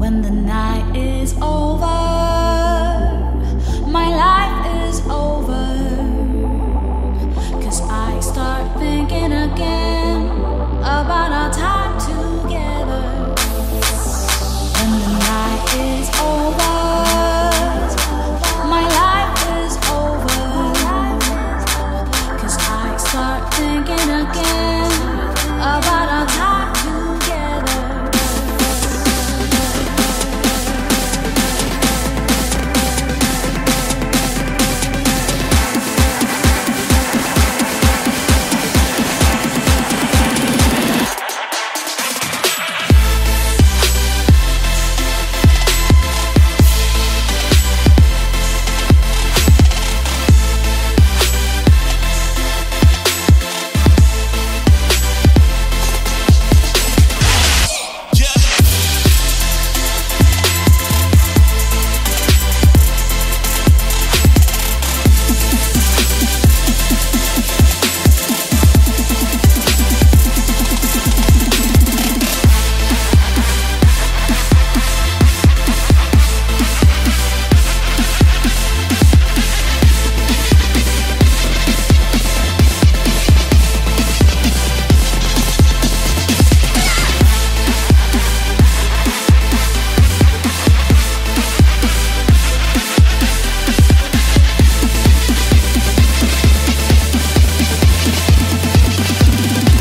When the night is over, my life is over, 'cause I start thinking again about our time together. When the night is over, my life is over, 'cause I start thinking again about our time together.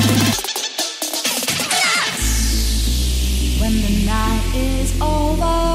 When the night is over,